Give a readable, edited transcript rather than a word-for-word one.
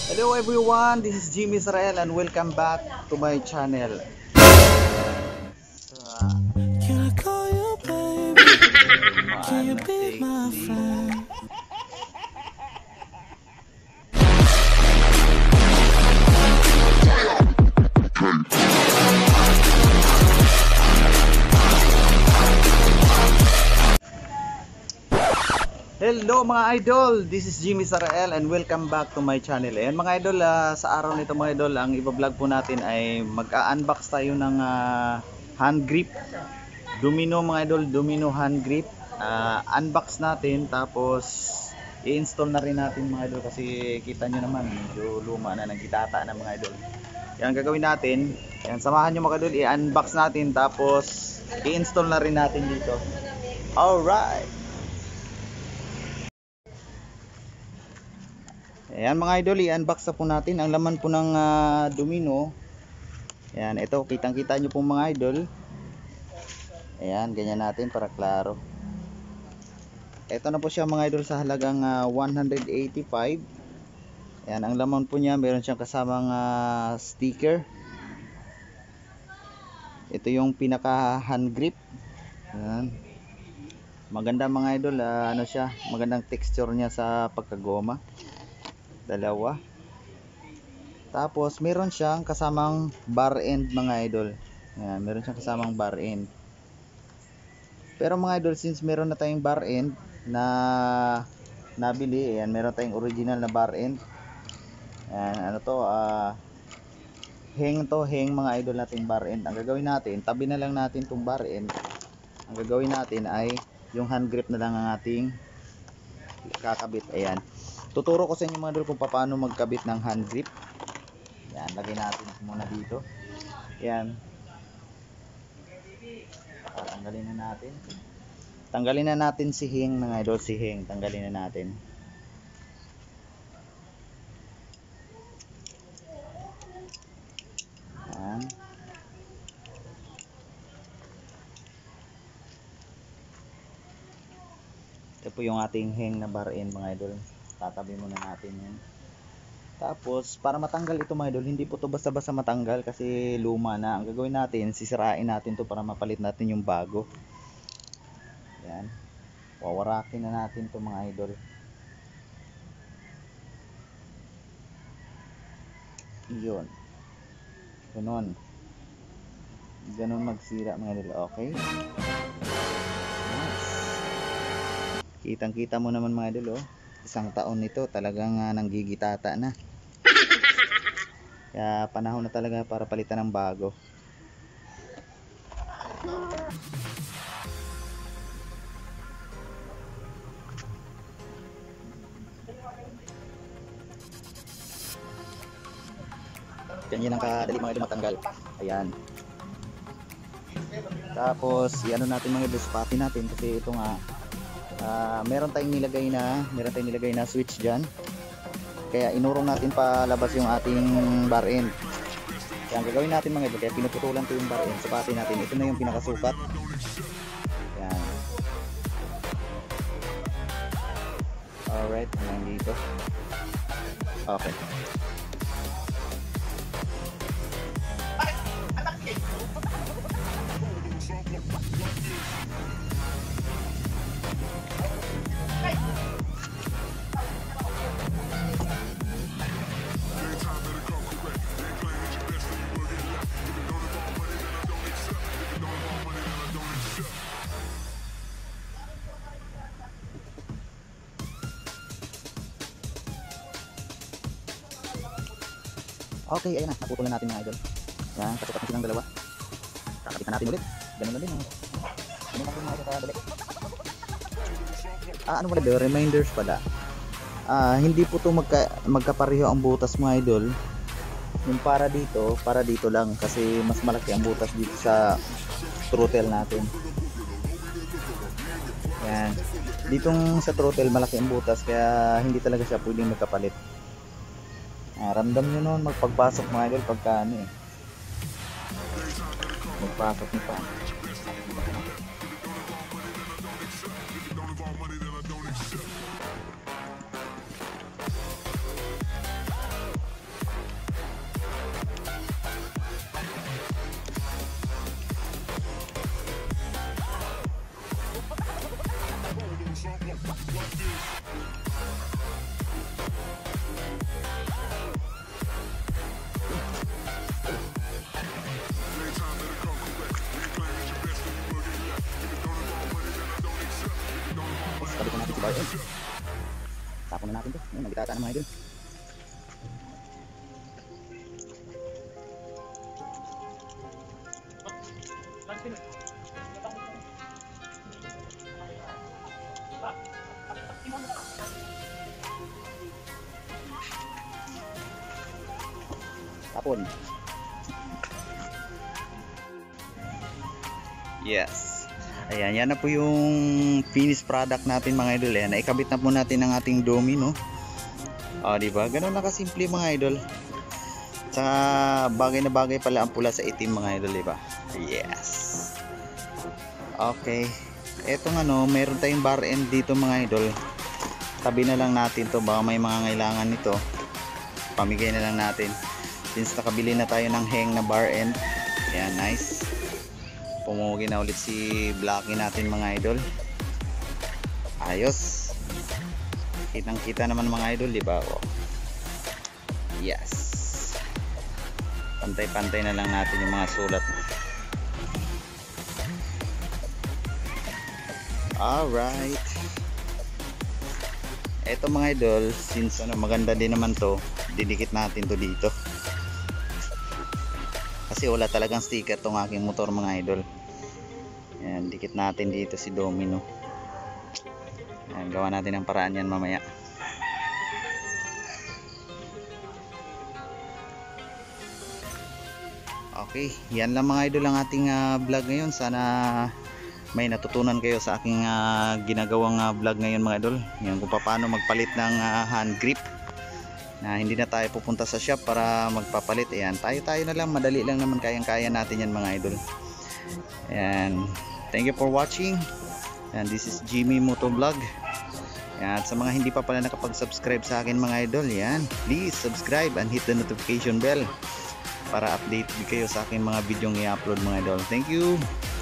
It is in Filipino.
Hello everyone, this is Jimmy Israel and welcome back to my channel. Can I call you baby? Can you be my Sexy. friend? Hello mga idol, this is Jimmy Israel and welcome back to my channel. Ayan mga idol, sa araw nito mga idol, ang iba-vlog po natin ay mag-unbox tayo ng hand grip. Domino mga idol, Domino hand grip. Unbox natin tapos i-install na rin natin mga idol kasi kita nyo naman medyo luma na, nagkitata na mga idol. Yan gagawin natin. Yan, samahan nyo mga idol, i-unbox natin tapos i-install na rin natin dito. Alright. Ayan mga idol, i-unbox na po natin ang laman po ng Domino. Ayan, ito kitang kita nyo po mga idol. Ayan, ganyan natin para klaro. Ito na po siya mga idol sa halagang 185. Ayan, ang laman po niya, meron siyang kasamang sticker. Ito yung pinaka hand grip. Ayan. Maganda mga idol, ano siya, magandang texture niya sa pagkagoma. Dalawa. Tapos meron siyang kasamang bar end mga idol. Ayan, meron siyang kasamang bar end. Pero mga idol, since meron na tayong bar end na nabili, ayan, meron tayong original na bar end. Ayan, ano to, hang mga idol nating bar end. Ang gagawin natin, tabi na lang natin tong bar end. Ang gagawin natin ay yung hand grip na lang ang ating kakabit. Ayan. Tuturo ko sa inyo mga idol kung paano magkabit ng hand grip. Yan, lagay natin muna dito. Yan. Tanggalin na natin. Tanggalin na natin si hing mga idol, si hing. Tanggalin na natin. Yan. Ito po yung ating hing na bar end mga idol. Tatabi muna natin yan. Tapos para matanggal ito mga idol, hindi po to basta-basta matanggal kasi luma na. Ang gagawin natin, sisirain natin to para mapalit natin yung bago. Yan. Wawarakin na natin to mga idol. Yun. Ganon magsira mga idol. Okay. Nice. Kitang kita mo naman mga idol, oh. Isang taon nito talagang nanggigitata na. Kaya panahon na talaga para palitan ng bago. Ganyan ang kadali mga idol matanggal. Ayan. Tapos iano natin mga idol, spati natin kasi ito nga meron tayong nilagay na switch dyan. Kaya inurong natin palabas yung ating bar end. Kaya ang gagawin natin mga idol, kaya pinuputulan ko yung bar end, spati natin. Ito na yung pinakasukat. Yan. Alright, hanggang dito. Okay. Okay, ayan na, naputulan natin mga idol. Yan, kasukat na silang dalawa. Kakapitan natin ulit. Ganun na din. Ganun natin mga idol kadali. Ano pala ito? Reminders pala. Hindi po ito magkapareho ang butas mga idol. Yung para dito lang. Kasi mas malaki ang butas dito sa throttle natin. Yan. Ditong sa throttle malaki ang butas kaya hindi talaga siya pwedeng magkapalit. Ramdam nyo noon magpagpasok mga idol pagka ano eh. Magpasok nyo pa. bar end. Tapon na natin to. Ayun, nagitata na mga idol. Tapon. Yes. Ayan, yan na po yung finished product natin mga idol. Ayan, naikabit na po natin ang ating domino. Di ba? Ganun na kasimple mga idol. Tsaka bagay na bagay pala ang pula sa itim mga idol, di ba? Yes. Okay. Etong meron tayong bar end dito mga idol. Tabi na lang natin to, baka may mga kailangan nito. Pamigay na lang natin. Since nakabili na tayo ng hang na bar end. Ayan, nice. Pumugi na ulit si Blacky natin mga idol. Ayos. Kitang kita naman mga idol, di ba? Oh. Yes. Pantay-pantay na lang natin yung mga sulat. Alright. Eto mga idol, since maganda din naman to, didikit natin to dito. Kasi wala talagang sticker tong aking motor mga idol. Ayan, dikit natin dito si domino. Ayan, gawa natin ang paraan yan mamaya. Okay, yan lang mga idol ang ating vlog ngayon. Sana may natutunan kayo sa aking ginagawang vlog ngayon mga idol. Yan kung paano magpalit ng hand grip. Na hindi na tayo pupunta sa shop para magpapalit. Ayan, tayo na lang, madali lang naman, kayang-kaya natin yan mga idol. Ayan, thank you for watching. And this is Jimmy Motovlog. Ayan, at sa mga hindi pa pala nakapag-subscribe sa akin mga idol, yan, please subscribe and hit the notification bell para update kayo sa aking mga video i-upload mga idol. Thank you.